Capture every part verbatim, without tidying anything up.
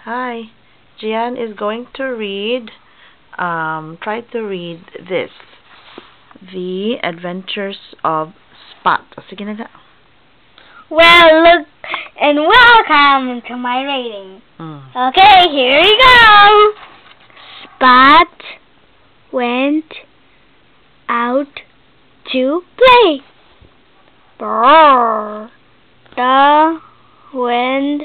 Hi. Gian is going to read, um, try to read this. The Adventures of Spot. Sige na nga. Well, look, and welcome to my reading. Mm. Okay, here we go. Spot went out to play. Brrr. The wind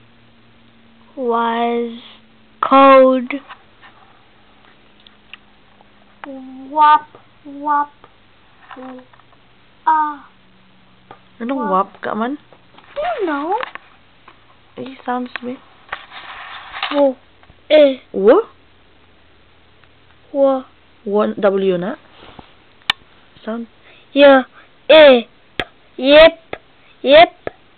was cold. Wop, wop, ah. Anong wap ka man? I don't know. It sounds me. Wo, eh, Wo? wo, One W na? Sound? yeah, eh, yep, yep,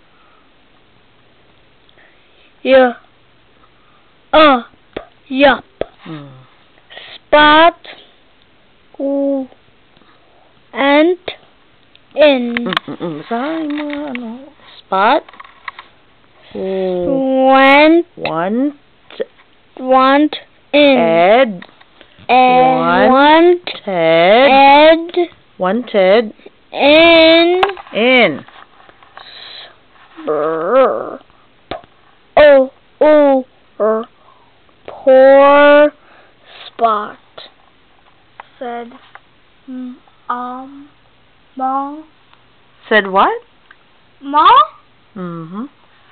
yeah, uh, yup. Mm. Spot, ooh, and in. Mm-mm. Saan yung mga ano? Spot? Oh. Went, Want. want, in. Ed. And Wanted. ed, Wanted. in. In. Brr. Oh, oh, er, poor Spot, said, mm, um, Ma, Said what? Ma, Mm-hmm.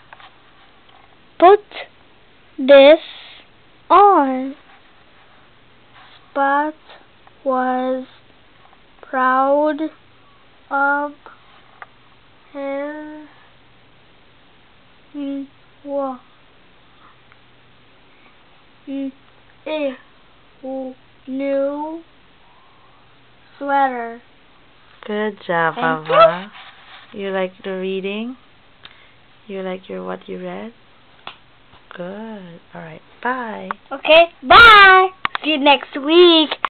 put this on. Spot was proud of his mm, wa, mm, eh, w- new sweater. Good job, Thank Ava. You like the reading? You like your what you read? Good. Alright. Bye. Okay, bye. See you next week.